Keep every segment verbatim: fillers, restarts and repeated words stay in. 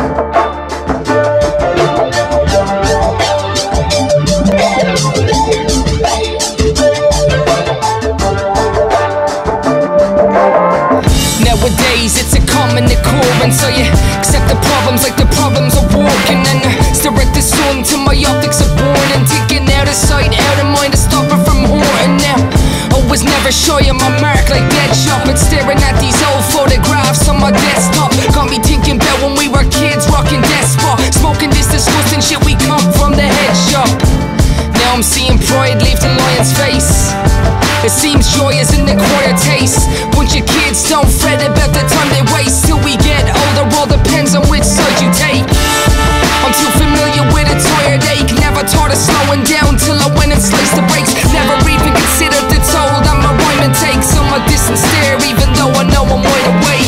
Nowadays it's a common occurrence, so you accept the problems like the problems are working, and I stare at the sun till my optics are born and taken out of sight, out of mind to stop it from hurting. Now I was never shy of my mark like Deadshot, but staring at these old photographs on my desktop got me thinking about when we were kids rocking Despot, smoking this disgusting shit we come from the head shop. Now I'm seeing pride leave the lion's face. It seems joy is an acquired taste. Bunch of kids don't fret about the time they waste. Till we get older, all depends on which side you take. I'm too familiar with a tired ache. Never taught of slowing down till I went and sliced the brakes. Never even considered the toll that my rhyming takes on my distant stare, even though I know I'm wide awake.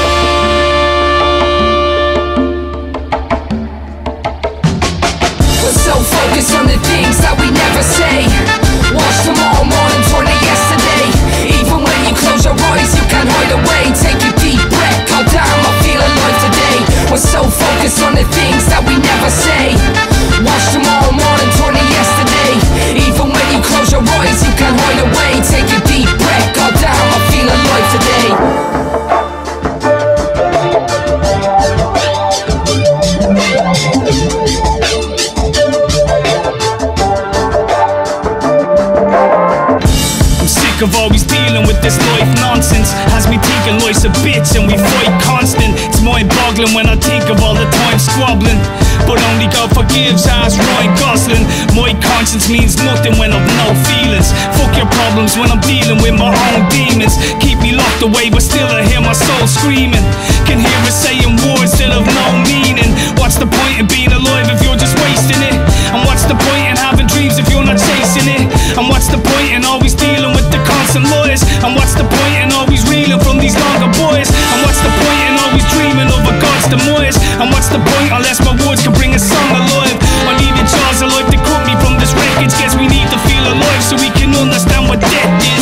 We're so focused on the things that we never say. Watch tomorrow morning, turn to yesterday. Even when you close your eyes, you can't hide away. Take a deep breath, God damn, I feel alive today. We're so focused on the things that we never say. Watch tomorrow morning, turn to yesterday. Even when you close your eyes, you can't hide away. Take a deep breath, God damn, I feel alive today. Of always dealing with this life nonsense has me thinking life's a bitch and we fight constant. It's mind-boggling when I think of all the time squabbling, but only God forgives, as Ryan Gosling. My conscience means nothing when I've no feelings. Fuck your problems when I'm dealing with my own demons. Keep me locked away but still I hear my soul screaming. Can hear it saying words that have no meaning. What's the point in being alive if you're just wasting it? And what's the point in having dreams if you're not chasing it? And what's the point in always dealing with the constant lies? And what's the point in always reeling from these longer boys? And what's the point in always dreaming of a God's demise? And what's the point unless my words can bring a song alive? I need the jaws of life to cut me from this wreckage. Guess we need to feel alive so we can understand what death is.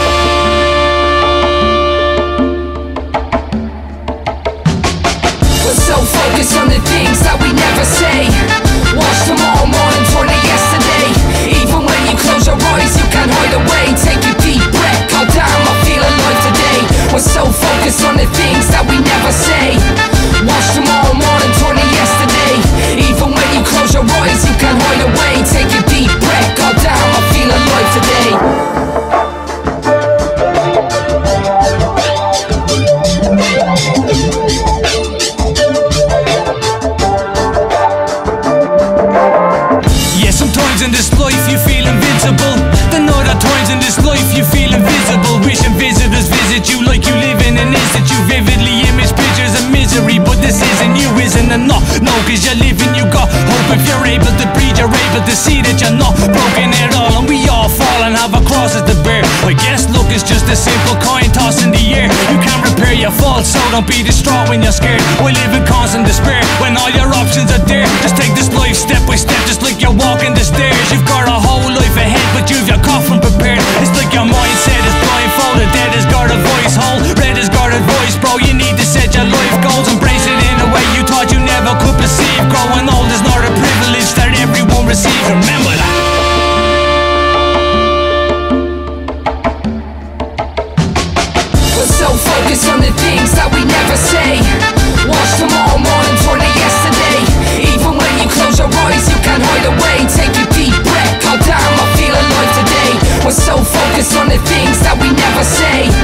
We're so focused on the things that we never say. Watch tomorrow morning, turn to yesterday. Even when you close your eyes, you can't hide away. Take a deep breath, God damn, I feel alive today. We're so focused on the things that we never say. Watch tomorrow morning, turn to yesterday. Even when you close your eyes, you can't hide away. Take a deep breath, God damn, I feel alive today. In this life you feel invincible, then other times in this life you feel invisible. Wishing visitors visit you like you live in an instant. You vividly image pictures of misery, but this isn't you, isn't enough. No, cause you're living, you got hope. If you're able to breathe, you're able to see that you're not broken at all. And we all fall and have a cross as the bear. I guess look is just a simple coin toss in the air. You can't repair your faults, so don't be distraught when you're scared. We live in constant despair when all your options are there. Just take this life step by step, just like you're walking the stairs. You've got a whole life ahead, but you've your coffin prepared. It's like your mindset is blindfolded. Dead has got a voice hole, red has got a voice, bro. You need to set your life goals, embrace it in a way you thought you never could perceive. Growing old is not a privilege that everyone receives. Remember that. We're so focused on the things that we never say. Watch tomorrow morning, turn to yesterday. Even when you close your eyes, you can't hide away. Take a deep breath, God damn, I feel alive today. We're so focused on the things that we never say.